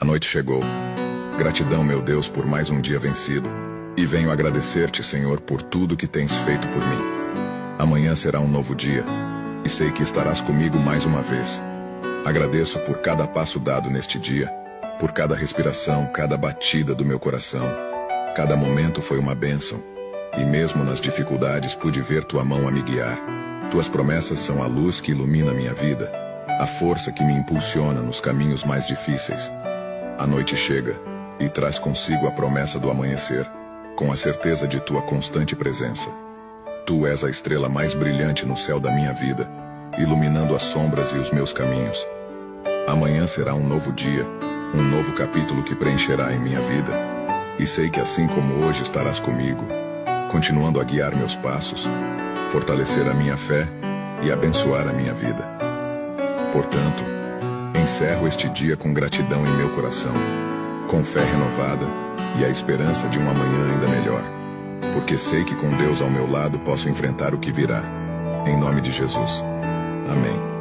A noite chegou. Gratidão, meu Deus, por mais um dia vencido. E venho agradecer-te, Senhor, por tudo que tens feito por mim. Amanhã será um novo dia, e sei que estarás comigo mais uma vez. Agradeço por cada passo dado neste dia, por cada respiração, cada batida do meu coração. Cada momento foi uma bênção, e mesmo nas dificuldades pude ver tua mão a me guiar. Tuas promessas são a luz que ilumina minha vida, a força que me impulsiona nos caminhos mais difíceis. A noite chega e traz consigo a promessa do amanhecer, com a certeza de tua constante presença. Tu és a estrela mais brilhante no céu da minha vida, iluminando as sombras e os meus caminhos. Amanhã será um novo dia, um novo capítulo que preencherá em minha vida. E sei que assim como hoje estarás comigo, continuando a guiar meus passos, fortalecer a minha fé e abençoar a minha vida. Portanto, encerro este dia com gratidão em meu coração, com fé renovada e a esperança de um amanhã ainda melhor, porque sei que com Deus ao meu lado posso enfrentar o que virá. Em nome de Jesus. Amém.